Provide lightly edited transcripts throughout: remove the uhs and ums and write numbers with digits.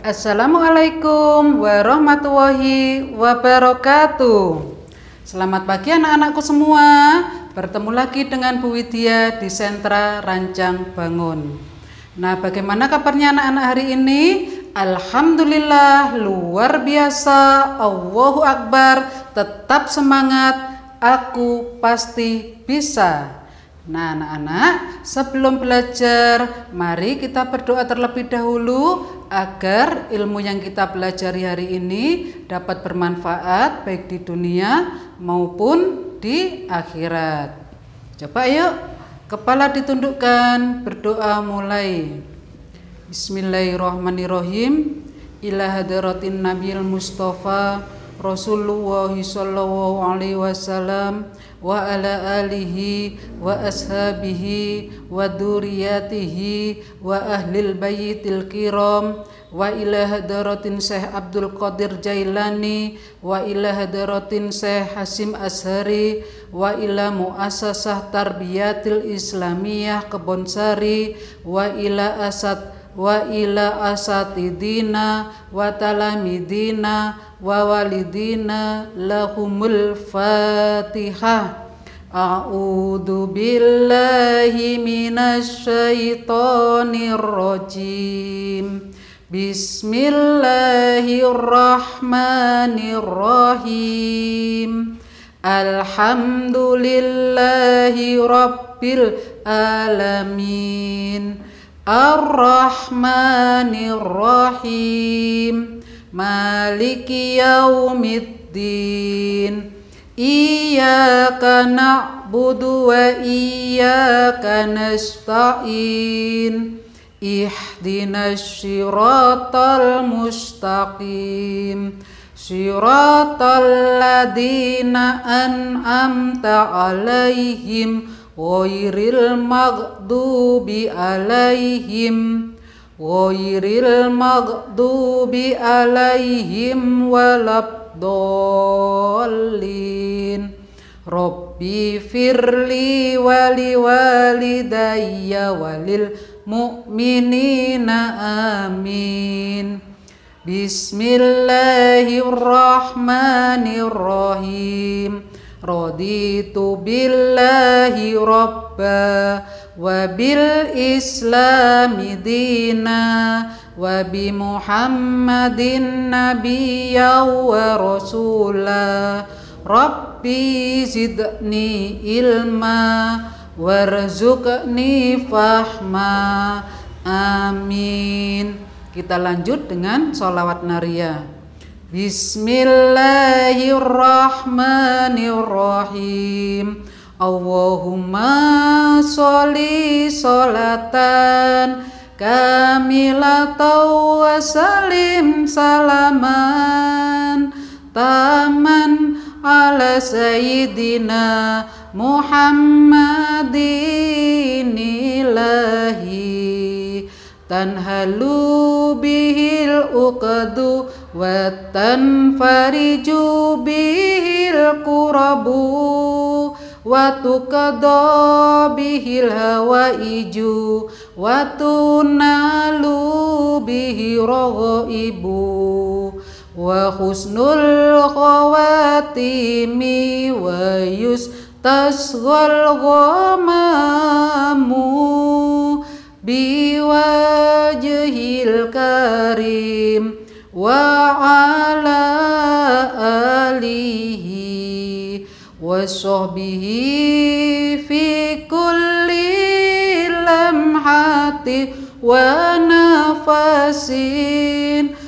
Assalamualaikum warahmatullahi wabarakatuh. Selamat pagi anak-anakku semua. Bertemu lagi dengan Bu Widya di Sentra Rancang Bangun. Nah, bagaimana kabarnya anak-anak hari ini? Alhamdulillah, luar biasa. Allahu Akbar. Tetap semangat. Aku pasti bisa. Nah anak-anak, sebelum belajar, mari kita berdoa terlebih dahulu agar ilmu yang kita pelajari hari ini dapat bermanfaat baik di dunia maupun di akhirat. Coba yuk, kepala ditundukkan, berdoa mulai. Bismillahirrahmanirrahim. Ila hadratin Nabil Mustafa Rasulullah sallallahu alaihi wasallam wa ala alihi wa ashabihi wa dzurriyyatihi wa ahlil baitil kiram wa ila hadratin Syekh Abdul Qadir Jailani wa ila hadratin Syekh Hasim Ashari wa ila muassasah tarbiyatil islamiyah Kebonsari wa ila asatidina wa talamidina wa walidina lahumul fatihah. A'udzu billahi minasyaitonir rajim. Bismillahirrahmanirrahim. Alhamdulillahi rabbil alamin. Ar-Rahmanir-Rahim. Maliki yaumiddin. Iyyaka na'budu wa iyyaka nasta'in. Ihdinas siratal mustaqim. Siratal ladzina an'amta 'alaihim ghairil maghdubi alaihim waladdallin. Rabbi firli wali walidayya walil mu'minina amin. Bismillahirrahmanirrahim. Raditu billahi rabba wa bil islami dina wa bi muhammadin nabiyya wa rasula. Rabbi zidni ilma warzuqni fahma. Amin. Kita lanjut dengan sholawat nariyah. Bismillahirrahmanirrahim. Allahumma sholli sholatan kamilatan wa salim salaman taman ala sayyidina Muhammadin ilahi tanhalu bihil uqadu wa tanfariju bihil kurabu wa tuqadha bihil hawaiju wa tunalu bihi raghaibu wa husnul khawatimi wa yustasghal ghamamu biwajhil karim wa ala alihi wa sahbihi fi kulli lamhati wa nafasin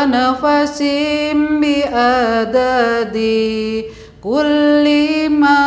bi adadi kulli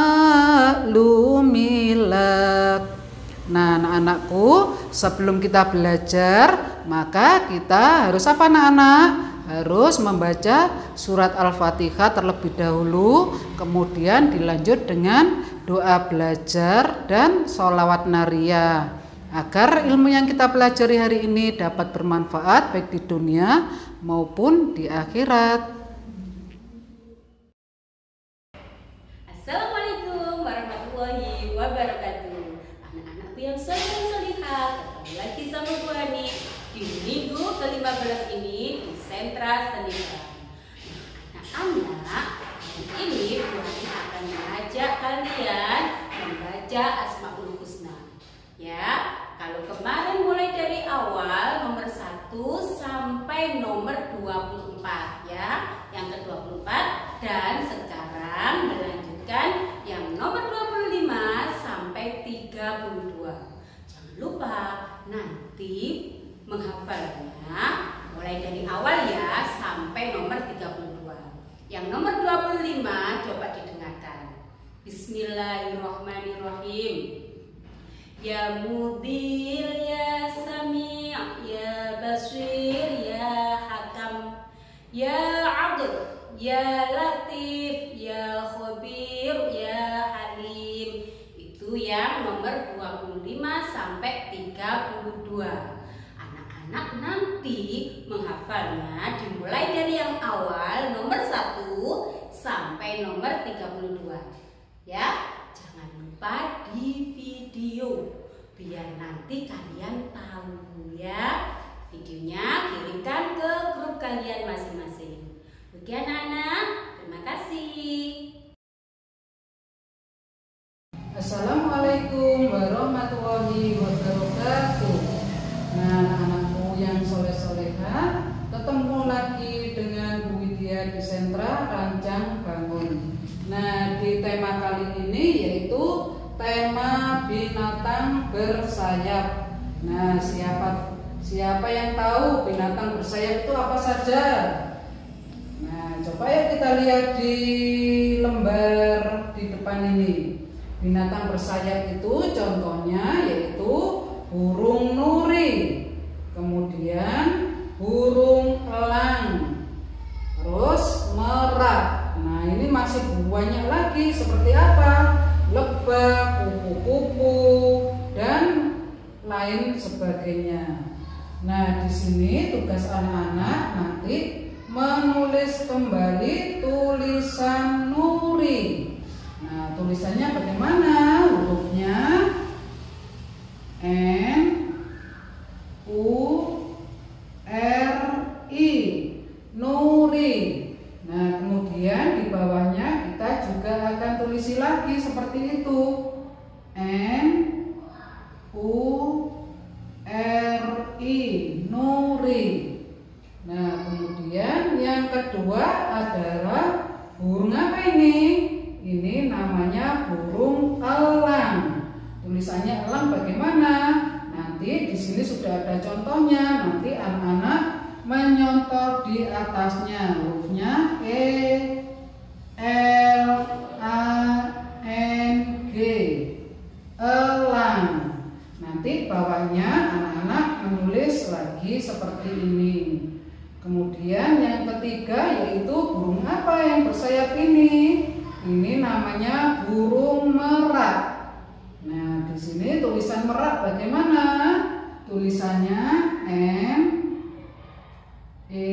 ma'lumilak. Nah anak-anakku, sebelum kita belajar maka kita harus apa anak-anak? Harus membaca surat Al-Fatihah terlebih dahulu, kemudian dilanjut dengan doa belajar dan sholawat nariyah agar ilmu yang kita pelajari hari ini dapat bermanfaat baik di dunia maupun di akhirat. Assalamualaikum warahmatullahi wabarakatuh. Anak-anakku yang soleh-solehah, ketemu lagi sama Bu Hani di minggu ke-15 ini di Sentra Seniman. Anak-anak, ini Bu Ani akan mengajak kalian membaca Asmaul Husna. Ya, kalau kemarin mulai dari awal nomor 1 sampai nomor 24 ya, yang ke-24, dan sekarang melanjutkan yang nomor 25 sampai 32. Jangan lupa nanti menghafalnya mulai dari awal ya sampai nomor 32. Yang nomor 25 coba didengarkan. Bismillahirrahmanirrahim. Ya Mudil, ya Sami', ya Basir, ya Hakam, ya Adl, ya Latif, ya Khabir, ya Halim. Itu yang nomor 25 sampai 32. Anak-anak nanti menghafalnya dimulai dari yang awal nomor 1 sampai nomor 32. Ya, jangan lupa di video biar nanti kalian tahu ya. Videonya kirimkan ke grup kalian masing-masing. Oke anak-anak, terima kasih. Assalamualaikum warahmatullahi wabarakatuh. Nah, anak-anakku yang soleh-soleha, ketemu lagi dengan Bu Widya di Sentra Rancang Bangun. Nah, di tema kali ini yaitu tema binatang bersayap. Nah, siapa yang tahu binatang bersayap itu apa saja? Nah, coba ya kita lihat di lembar di depan ini. Binatang bersayap itu contohnya yaitu burung nuri, kemudian burung elang, terus merak. Nah, ini masih banyak lagi seperti apa? Lebah, kupu-kupu, dan lain sebagainya. Nah, di sini tugas anak-anak nanti menulis kembali tulisan nuri. Nah, tulisannya bagaimana? Hurufnya N U R I, nuri. Nah, kemudian di bawahnya kita juga akan tulisi lagi seperti itu. N U R I, nuri. Nah, kemudian yang kedua adalah burung apa ini? Ini namanya burung elang. Tulisannya elang bagaimana? Nanti di sini sudah ada contohnya. Nanti anak-anak menyontor di atasnya. Hurufnya E L A N G, elang. Nanti bawahnya anak-anak menulis lagi seperti ini. Kemudian yang ketiga yaitu burung apa yang bersayap ini? Ini namanya burung merak. Nah, di sini tulisan merak bagaimana? Tulisannya M E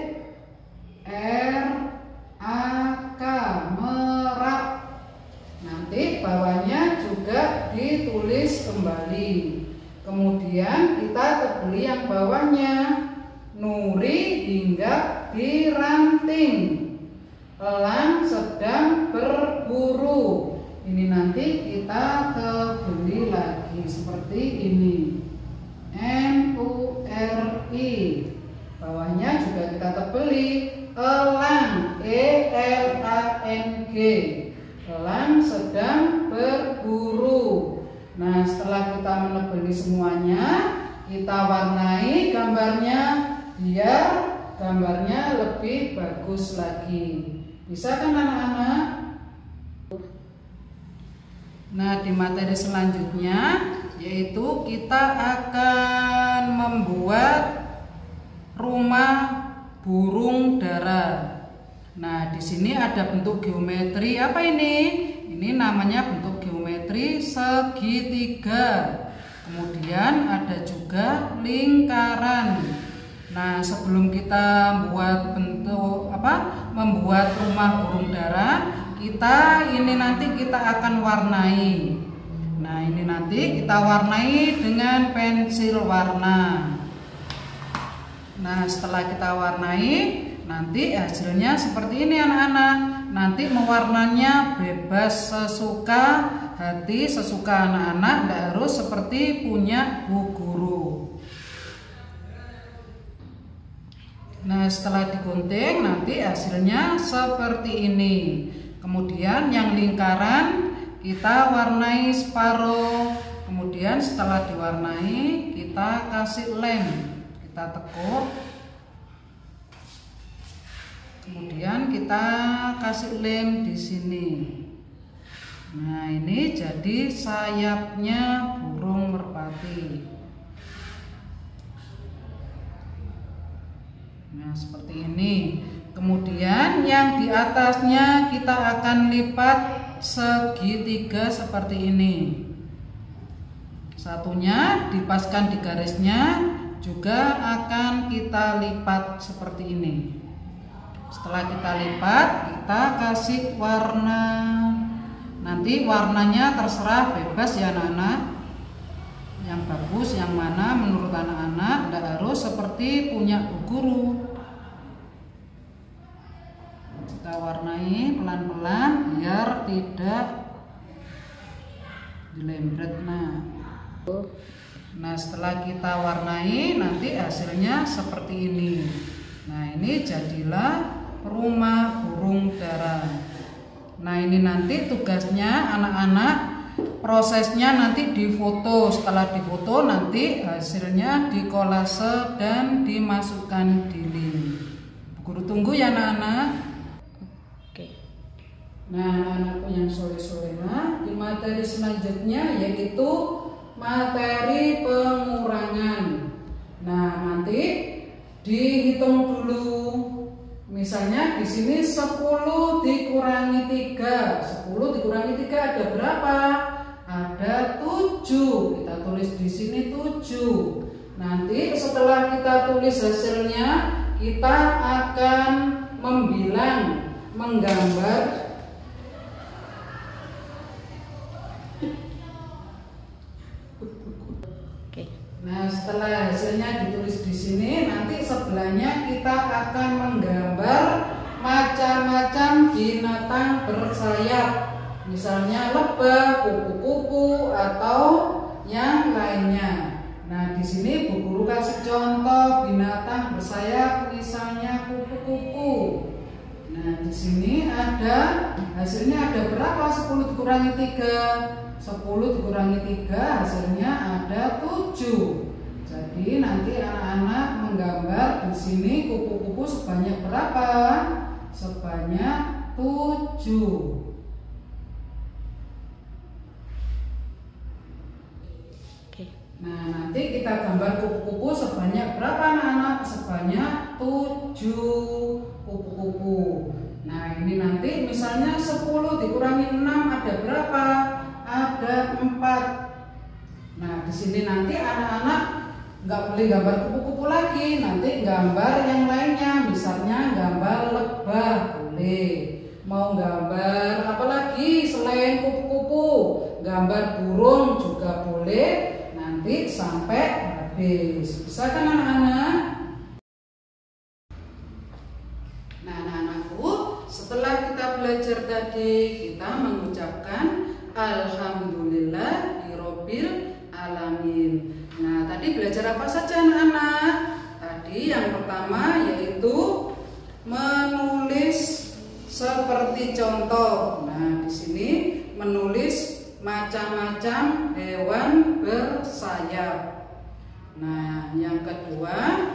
R A K, merak. Nanti bawahnya juga ditulis kembali. Kemudian kita tebeli yang bawahnya. Nuri hinggap di ranting, elang sedang berburu. Ini nanti kita tebeli lagi seperti ini. N U R I. Bawahnya juga kita tebeli. Elang E L A N G. Elang sedang berburu. Nah, setelah kita menebeli semuanya, kita warnai gambarnya biar gambarnya lebih bagus lagi. Bisa kan anak-anak? Nah, di materi selanjutnya yaitu kita akan membuat rumah burung dara. Nah, di sini ada bentuk geometri apa ini? Ini namanya bentuk geometri segitiga. Kemudian ada juga lingkaran. Nah, sebelum kita membuat rumah burung dara, ini nanti kita akan warnai. Nah, ini nanti kita warnai dengan pensil warna. Nah, setelah kita warnai, nanti hasilnya seperti ini anak-anak. Nanti mewarnanya bebas sesuka hati, sesuka anak-anak, tidak harus seperti punya bu guru. Nah, setelah digunting nanti hasilnya seperti ini. Kemudian yang lingkaran kita warnai separuh. Kemudian setelah diwarnai kita kasih lem, kita tekuk. Kemudian kita kasih lem di sini. Nah, ini jadi sayapnya burung merpati. Nah, seperti ini. Kemudian yang di atasnya kita akan lipat segitiga seperti ini. Satunya dipaskan di garisnya, juga akan kita lipat seperti ini. Setelah kita lipat, kita kasih warna. Nanti warnanya terserah, bebas ya anak-anak. Yang bagus yang mana menurut anak-anak, tidak harus seperti punya bu guru. Kita warnai pelan-pelan biar tidak dilembret. Nah, setelah kita warnai nanti hasilnya seperti ini. Nah, ini jadilah rumah burung dara. Nah, ini nanti tugasnya anak-anak, prosesnya nanti difoto. Setelah difoto nanti hasilnya dikolase dan dimasukkan di link. Bu guru tunggu ya anak-anak. Nah, anak-anakku yang soleh-solehah, di materi selanjutnya yaitu materi pengurangan. Nah, nanti dihitung dulu. Misalnya di sini 10 dikurangi 3. 10 dikurangi 3 ada berapa? Ada 7. Kita tulis di sini 7. Nanti setelah kita tulis hasilnya, kita akan membilang, menggambar. Nah, setelah hasilnya ditulis di sini, nanti sebelahnya kita akan menggambar macam-macam binatang bersayap. Misalnya lebah, kupu-kupu, atau yang lainnya. Nah, di sini bu guru kasih contoh binatang bersayap, misalnya kupu-kupu. Nah, di sini ada hasilnya ada berapa? 10 dikurangi 3. 10 dikurangi 3 hasilnya ada 7. Jadi nanti anak-anak menggambar di sini kupu-kupu sebanyak berapa? Sebanyak 7. Nah, nanti kita gambar kupu-kupu sebanyak berapa anak-anak? Sebanyak 7 kupu-kupu. Nah, ini nanti misalnya 10 dikurangi 6 ada berapa? Ada 4. Nah, di sini nanti anak-anak nggak boleh gambar kupu-kupu lagi, nanti gambar yang lainnya. Misalnya gambar lebah boleh. Mau gambar apa lagi selain kupu-kupu? Gambar burung juga boleh. Nanti sampai habis. Bisa kan anak-anak? Nah, anak-anakku, setelah kita belajar tadi, kita mengucapkan Alhamdulillahirobbil alamin. Nah, tadi belajar apa saja anak-anak? Tadi yang pertama yaitu menulis seperti contoh. Nah, di sini menulis macam-macam hewan bersayap. Nah, yang kedua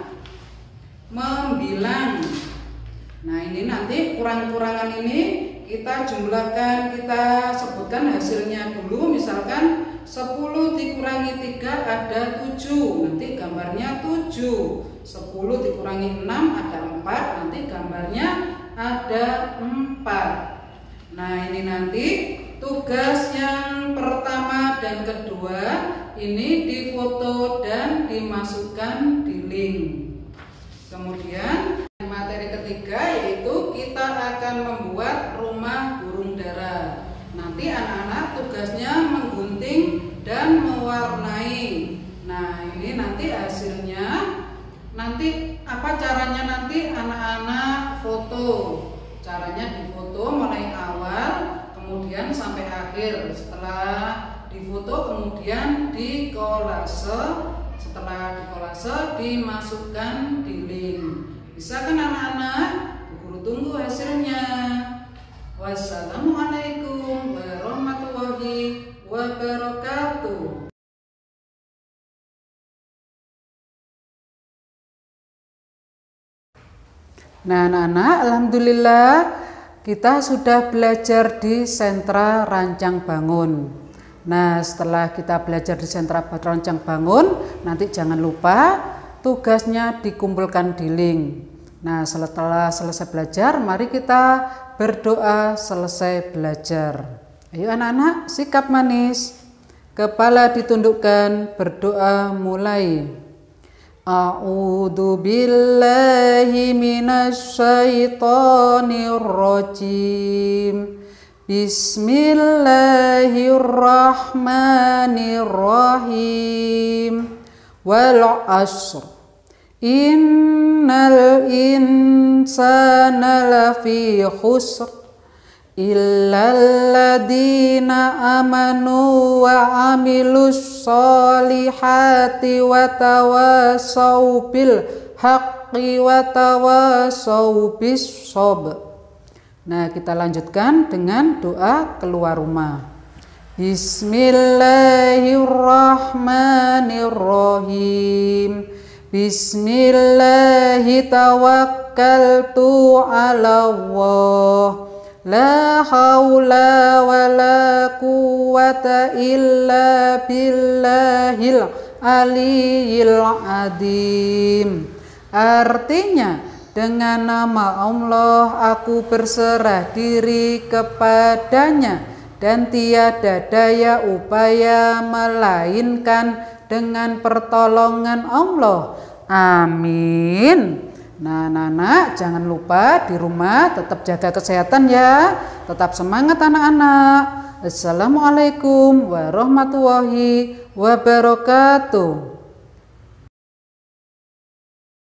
membilang. Nah, ini nanti kurang-kurangan ini kita jumlahkan, kita sebutkan hasilnya dulu. Misalkan 10 dikurangi 3 ada 7, nanti gambarnya 7. 10 dikurangi 6 ada 4, nanti gambarnya ada 4. Nah, ini nanti tugas yang pertama dan kedua ini difoto dan dimasukkan di link. Kemudian materi ketiga yaitu kita akan membuat rumah burung dara. Nanti anak-anak tugasnya menggunting dan mewarnai. Nah, ini nanti hasilnya Nanti apa caranya nanti anak-anak foto? Caranya difoto mulai awal kemudian sampai akhir. Setelah difoto kemudian dikolase. Setelah dikolase dimasukkan di link. Bisa kan anak-anak? Bu Guru tunggu hasilnya. Wassalamualaikum warahmatullahi wabarakatuh. Nah anak-anak, alhamdulillah kita sudah belajar di sentra Rancang Bangun. Nah setelah kita belajar di sentra Rancang Bangun, nanti jangan lupa tugasnya dikumpulkan di link. Nah setelah selesai belajar, mari kita berdoa selesai belajar. Ayo anak-anak, sikap manis, kepala ditundukkan, berdoa mulai. A'udzu billahi minasy syaithanir rajim. Bismillahirrahmanirrahim. Wal 'ashr. Innal insana lafi khusr illalladzina amanu wa amilus solihati wa tawassaw bil haqqi wa tawassaw bis sabr. Nah, kita lanjutkan dengan doa keluar rumah. Bismillahirrahmanirrahim. Bismillahi tawakkaltu 'ala Allah. La haula wa la quwwata illa billahil aliyyil azim. Artinya, dengan nama Allah aku berserah diri kepadanya dan tiada daya upaya melainkan dengan pertolongan Allah. Amin. Nah anak-anak jangan lupa di rumah tetap jaga kesehatan ya. Tetap semangat anak-anak. Assalamualaikum warahmatullahi wabarakatuh.